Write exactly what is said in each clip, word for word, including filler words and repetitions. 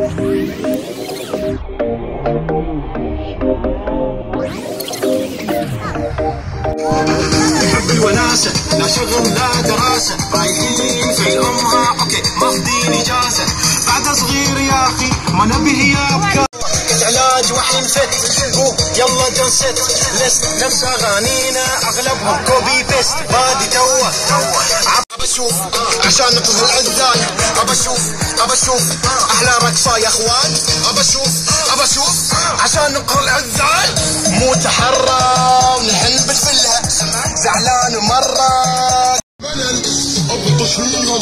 نحب الوناسة، لا شغل لا دراسة، رايحين في الأمها اوكي ماخذين إجازة، بعد صغير يا أخي ما نبي هياب علاج وحين فت قوم يلا دنست لست نفس اغانينا اغلبهم كوبي بيست بادي توه ابى اشوف عشان نقضي العزال، ابى اشوف ابى اشوف احلى رقصه يا اخوان، ابى اشوف ابى اشوف عشان نقضي العزال، مو تحرى ونحن بالفلها زعلان مره ابي تشويق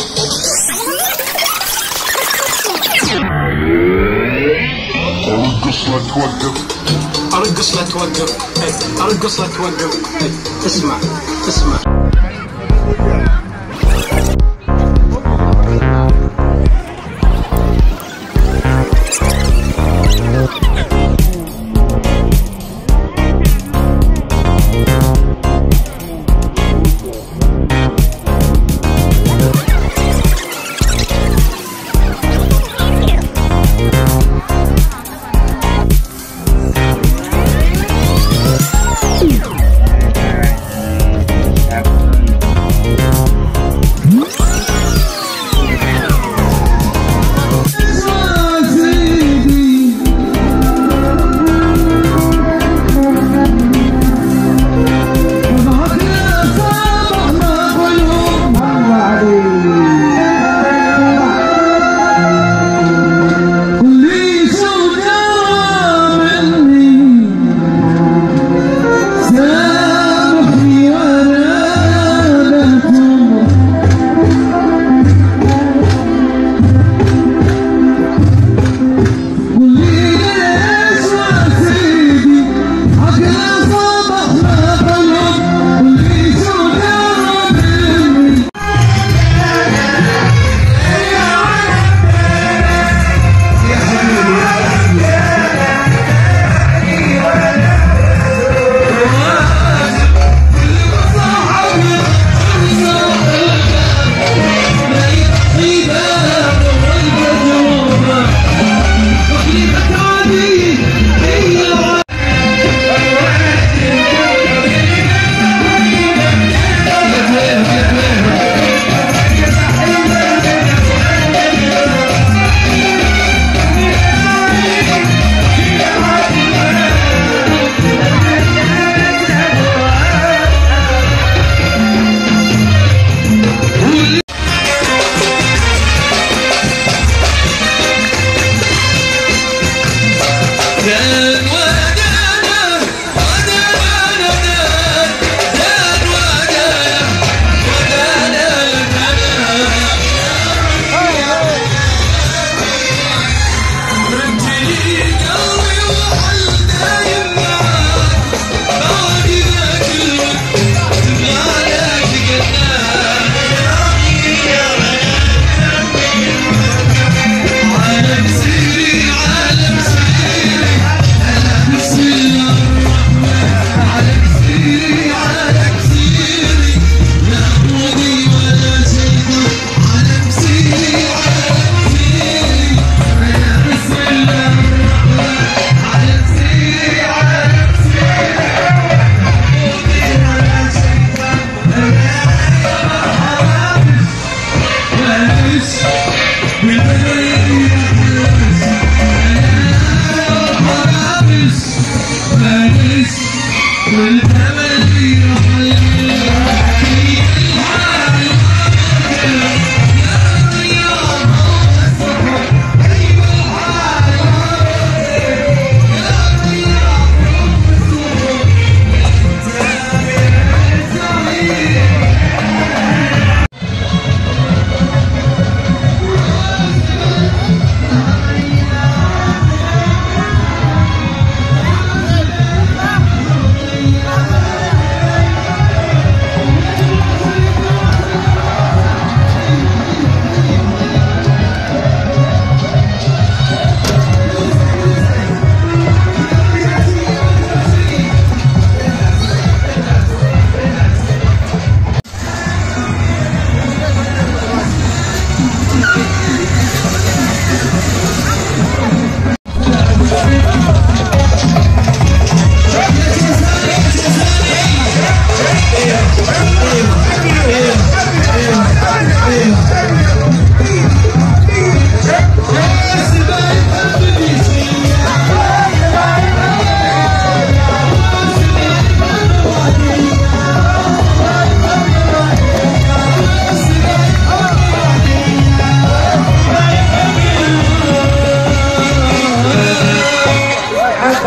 ارقص لا توقف، ارقص لا توقف، ارقص لا توقف، اسمع اسمع Yeah.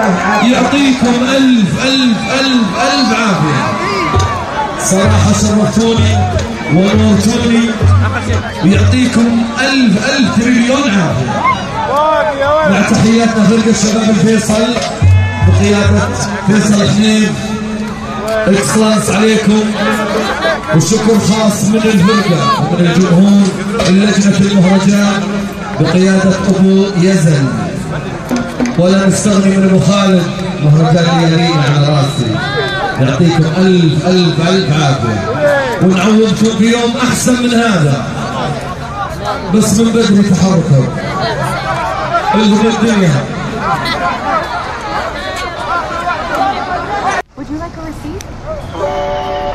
يعطيكم ألف ألف ألف ألف عافية. صراحة شرفتوني ونورتوني، يعطيكم ألف ألف تريليون عافية. مع تحياتنا فرقة شباب الفيصل بقيادة فيصل حنين، اكسلانس عليكم، وشكر خاص من الفرقة ومن الجمهور اللجنة المهرجان بقيادة أبو يزن. ولا نستغني من أبو خالد مهرجان اليمين على راسي. يعطيكم ألف ألف ألف عافية، ونعوضكم بيوم أحسن من هذا، بس من بدري تحركوا الهم الدنيا. Would you like a receipt?